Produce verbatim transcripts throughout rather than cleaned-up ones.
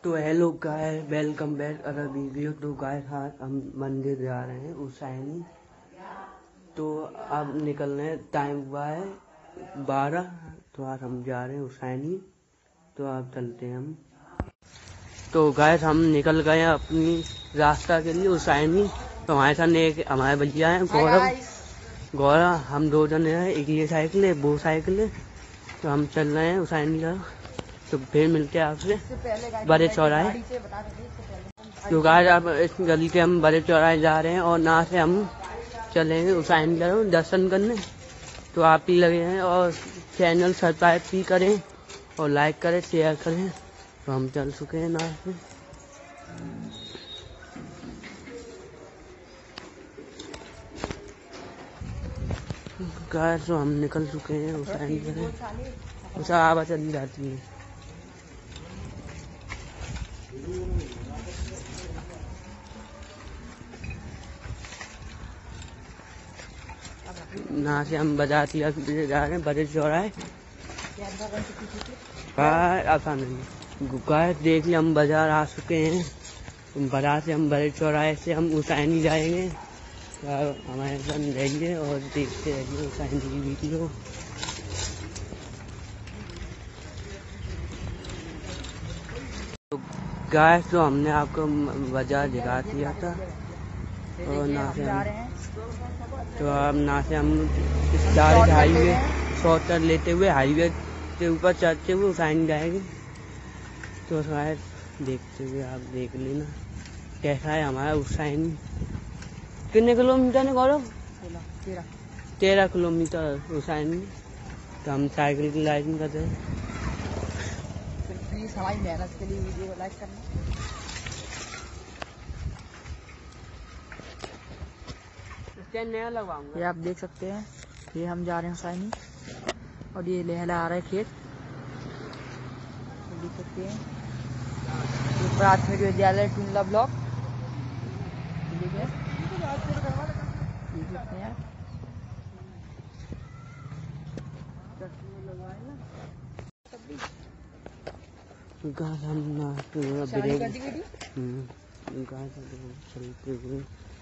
तो hello guys, welcome back other video. तो guys आज हम मंदिर जा रहे हैं उसाइनी। तो अब निकलने टाइम हुआ है बारह। तो आज हम जा रहे हैं उसाइनी। तो आप चलते हैं हम। तो गाय हम निकल गए अपनी रास्ता के लिए उसाइनी। तो हमारे साथ एक हमारे भैया हैं गौरव गौरव हम दो जने हैं, एक ये साइकिल है वो साइकिल है। तो हम चल रहे हैं उसाइनी का। तो फिर मिलते हैं आपसे बड़े चौराहे। तो गाय अब इस गली के हम बड़े चौराहे जा रहे हैं और यहाँ से हम चलेंगे उसाइनी का दर्शन करने। तो आप ही लगे हैं और चैनल सब्सक्राइब भी करें और लाइक करें, शेयर करें। तो हम चल चुके हैं यहाँ से। गाय तो हम निकल चुके हैं उसाइनी का। उस आवाज चली जाती है। यहाँ से हम बजातिया जा रहे हैं बड़े चौराहे। ऐसा नहीं गाय देखिए हम बाजार आ चुके हैं। बाजार से हम बड़े चौराहे से हम उसाइनी जाएंगे। हमारे साथ रहेंगे और देखते रहिए उसाइनी की वीडियो। तो गाय तो हमने आपको बाजार दिखा दिया था और ना से हम तो अब ना से हम इस डायरेक्ट हाईवे शॉर्टकट लेते हुए हाईवे के ऊपर चढ़ते हुए उसाइनी जाएंगे। तो शायद देखते हुए आप देख लेना कैसा है हमारा उसाइनी। कितने किलोमीटर है गौरव? तेरह तेरह किलोमीटर उसाइनी। तो हम साइकिल की राइडिंग करते हैं। प्लीज हमारी मेहनत के लिए वीडियो को लाइक करना। नया लगवाऊंगा। ये आप देख सकते हैं, ये हम जा रहे हैं उसाइनी और ये लहला आ रहा है खेत। देख सकते हैं ये प्राथमिक विद्यालय टुंडला ब्लॉक। देख सकते हैं चलते हुए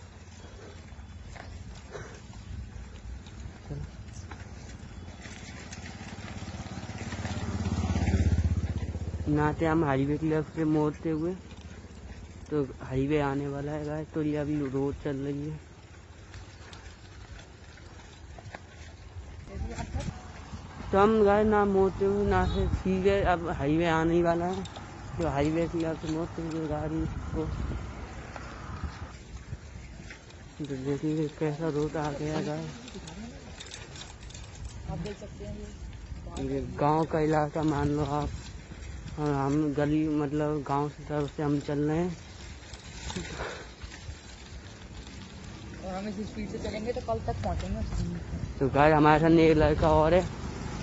नाते हम हाईवे की लेफ्ट से मोड़ते हुए। तो हाईवे आने वाला है गाइस। तो ये अभी रोड चल रही है। तो हम गाइस ना मोड़ते हुए ना से सीधे अब हाईवे आने ही वाला है। तो हाईवे की लेफ्ट से मोड़ते हुए गाड़ी को तो देखिए कैसा रोड आ गया गाइस। आप देख सकते हैं ये गांव का इलाका मान लो आप। और हम गली मतलब गांव की तरफ से हम चल रहे हैं। और हम इस स्पीड से चलेंगे तो कल तक पहुंचेंगे। तो गाइस हमारे साथ एक लड़का और है।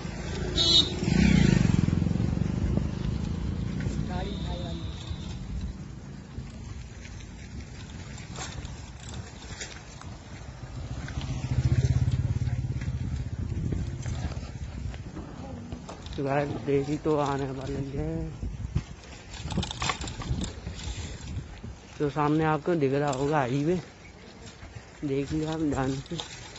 तो गाइस देखी तो आने वाले हैं। तो सामने आपको दिख रहा होगा हाईवे, देखिए आप ध्यान से।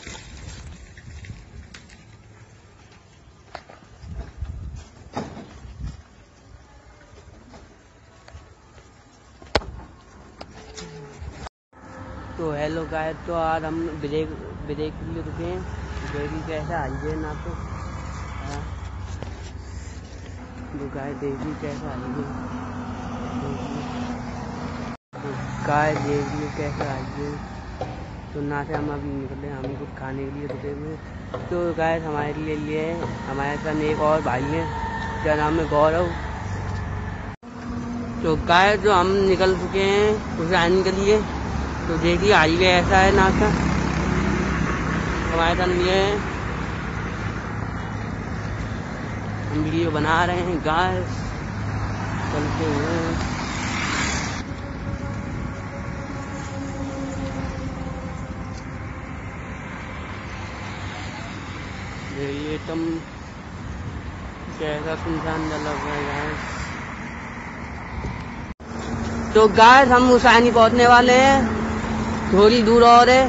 तो हेलो गाइस, तो आज हम ब्रेक ब्रेक के लिए रुके हैं। देखिए कैसा हाईवे ना तो तो गाय देखिए कैसा हाईवे। तो गाय देखिए कैसा हाईवे। तो ना से हम अभी निकले, हम कुछ खाने के लिए रुके हुए। तो गाय हमारे लिए लिए हमारे साथ एक और भाई है, क्या नाम है गौरव। तो गाय जो हम निकल चुके हैं उसाइनी के लिए। तो देखिए हाईवे ऐसा है ना का हमारे साथ लिए हम वीडियो बना रहे हैं गाय चलते हुए। ये तुम कैसा सुनसान लग रहा है। तो गाइस हम हुसैनी पहुंचने वाले हैं, थोड़ी दूर और है।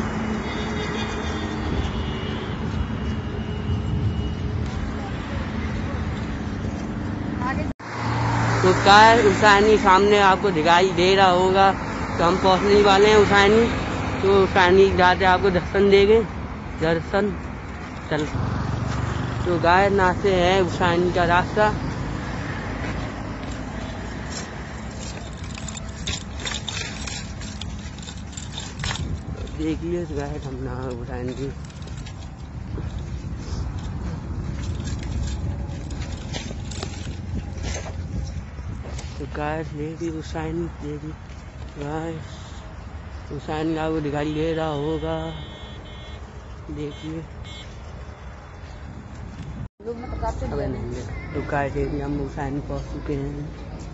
तो गाइस हुसैनी सामने आपको दिखाई दे रहा होगा। तो हम पहुंचने वाले हैं हुसैनी। तो हुसैनी जाते आपको दर्शन देंगे, दर्शन चल। तो गाइस ना से है हुसैनी का रास्ता। देखिए गाइस हम ना हुसैनी की तो गाइस देखिए हुसैनी, देखिए गाइस हुसैनी आपको दिखाई दे रहा होगा, देखिए। अबे नहीं, तो गाइस देखिए हम हुसैनी पहुंच चुके हैं।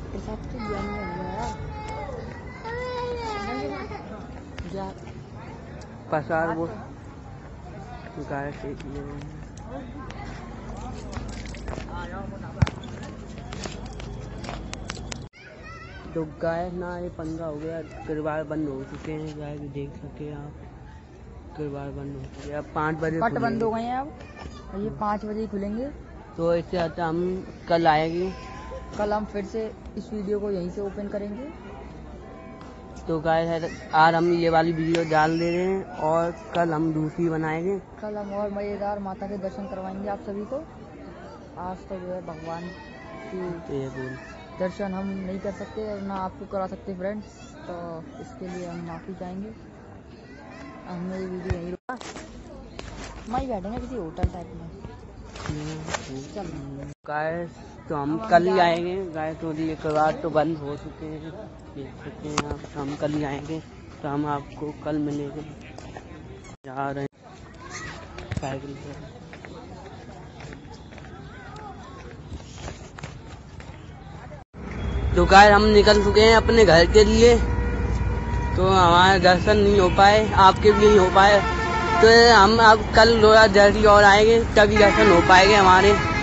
पसार वो गाइस देखिए। तो गाइस ना ये पंगा हो गया, किरवार बंद हो चुके हैं गाइस, देख सके आप, किरवार बंद हो चुके हैं। अब पाँच बजे कट बंद हो गए हैं अब, और ये पाँच बजे खुलेंगे। तो इससे अच्छा हम कल आएंगे, कल हम फिर से इस वीडियो को यहीं से ओपन करेंगे। तो गाइस आज हम ये वाली वीडियो डाल दे रहे हैं और कल हम दूसरी बनाएंगे। कल हम और मजेदार माता के दर्शन करवाएंगे आप सभी को। आज तो जो है भगवान की दर्शन हम नहीं कर सकते और ना आपको करा सकते फ्रेंड्स, तो इसके लिए हम माफ़ी चाहेंगे। हमने ये वीडियो यहीं रोका, वहीं बैठेंगे किसी होटल टाइप में। चल गाइस तो हम कल ही आएंगे गाइस, तो ये किरवार तो बंद हो चुके हैं, देख सकते हैं आप। तो हम कल ही आएंगे, तो हम आपको कल मिलेंगे। जा रहे हैं साइकिल पर। तो गाइस हम निकल चुके हैं अपने घर के लिए। तो हमारे दर्शन नहीं हो पाए, आपके भी नहीं हो पाए। तो हम अब कल दो जल्दी और आएंगे, तभी दर्शन हो पाएंगे हमारे।